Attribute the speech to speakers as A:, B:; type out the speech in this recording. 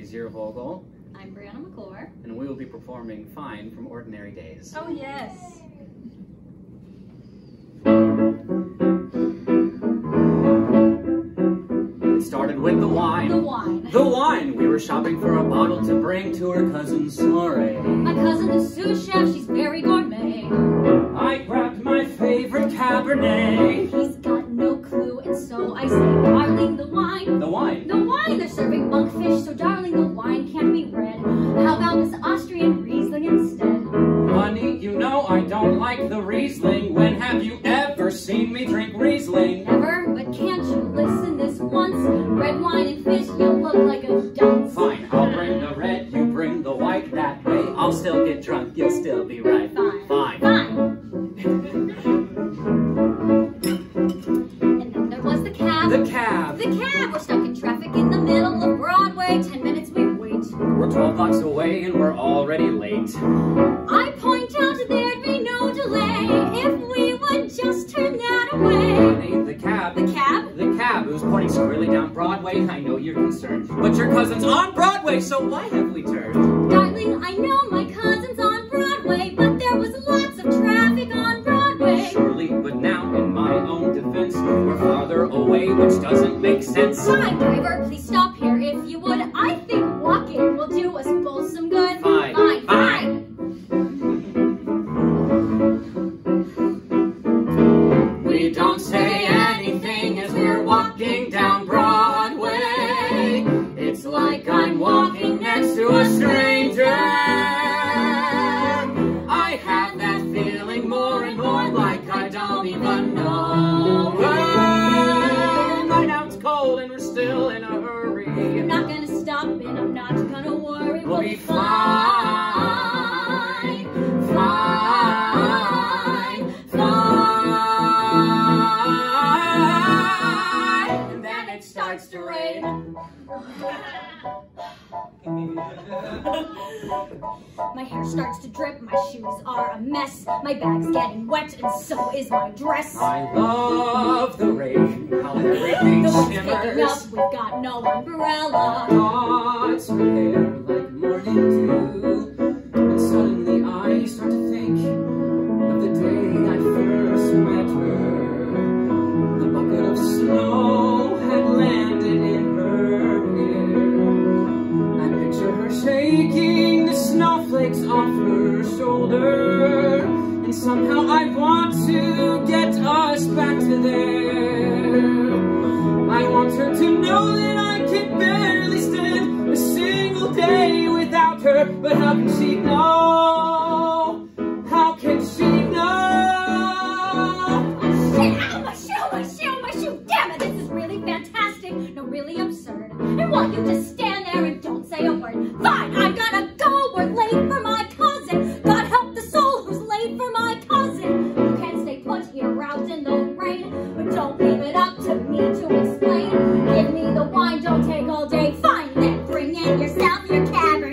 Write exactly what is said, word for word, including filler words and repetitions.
A: Ziervogel.
B: I'm Brianna McClure.
A: And we will be performing Fine from Ordinary Days.
B: Oh, yes.
A: It started with the wine.
B: The wine.
A: The wine! We were shopping for a bottle to bring to her cousin's soiree.
B: My cousin is sous chef, she's very gourmet.
A: I grabbed my favorite Cabernet.
B: He's got no clue, and so I say, darling, the wine.
A: The wine?
B: The wine! They're serving monkfish, so darling, the wine can't be red. How about this Austrian Riesling instead?
A: Honey, you know I don't like the Riesling. When have you ever seen me drink Riesling?
B: Never, but can't you listen this once? Red wine and fish, you'll look like a dunce.
A: Fine, I'll bring the red, you bring the white. That way I'll still get drunk, you'll still be right.
B: Fine.
A: Fine.
B: Fine. And then there was the cab.
A: The cab.
B: The cab. We're stuck in traffic in the middle of Broadway. Ten minutes we wait.
A: We're twelve blocks away and we're already late.
B: I point out there'd be no delay if we would just turn that away.
A: Honey, the cab.
B: The cab?
A: The cab. It was pointing squarely down Broadway. I know you're concerned, but your cousin's on Broadway, so why have we turned?
B: Darling, I know my cousin's on Broadway, but there was lots of traffic on Broadway.
A: Surely, but now in my own defense, we're farther away, which doesn't make sense.
B: Fine, driver, please stop here if you would. I think walking will do us both some good.
A: Fine.
B: Fine. Fine.
A: We don't say anything as we're walking down Broadway. It's like I'm walking next to a stranger. I have that feeling more and more, like I don't even know her. Right now it's cold and we're still in a hurry.
B: I'm not gonna stop and I'm not gonna worry.
A: We'll be fine, fine, fine. And then it starts to rain.
B: My hair starts to drip, my shoes are a mess, my bag's getting wet, and so is my dress.
A: I love the rain, how everything
B: The wind's
A: shimmers.
B: picking up, we've got no umbrella.
A: Thoughts her hair like morning dew, and suddenly I start to think of the day I first met her. The bucket of snow had landed in her hair. I picture her shaking the snowflakes off her shoulder, and somehow I want to get us back to there. I want her to know that I can barely stand a single day without her, but how can she know? How can she know?
B: Oh shit, ow, my shoe, my shoe, my shoe, damn it, this is really fantastic, no, really absurd. I want you to stand there and don't say a word. Fine, I gotta go, we're late for my cousin. God help the soul who's late for my cousin. You can stay put here out in the rain, but don't leave it up to me to explain. Give me the wine, don't take all day. Fine, then bring in yourself your Cabernet.